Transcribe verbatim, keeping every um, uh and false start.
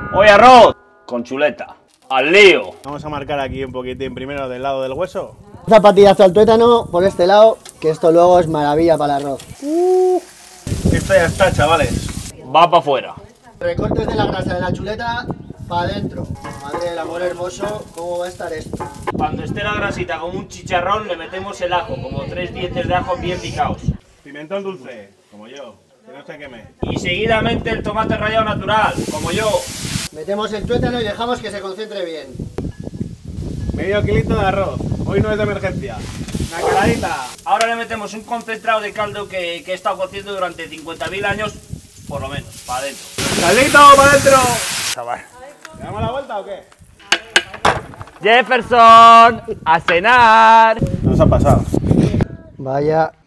Hoy arroz con chuleta. Al lío. Vamos a marcar aquí un poquitín primero del lado del hueso. Un zapatillazo al tuétano por este lado, que esto luego es maravilla para el arroz. Uh, esto ya está, chavales. Va para afuera. Recortes de la grasa de la chuleta para adentro. Madre del amor hermoso, ¿cómo va a estar esto? Cuando esté la grasita como un chicharrón, le metemos el ajo, como tres dientes de ajo bien picados. Pimentón dulce, como yo, que no se queme. Y seguidamente el tomate rallado natural, como yo. Metemos el tuétano y dejamos que se concentre bien. Medio kilito de arroz, hoy no es de emergencia. Una caladita. Ahora le metemos un concentrado de caldo que, que he estado cociendo durante cincuenta mil años, por lo menos, para adentro. ¡Caldito para adentro! Chaval. ¿Le damos la vuelta o qué? Jefferson, a cenar. Nos ha pasado. Vaya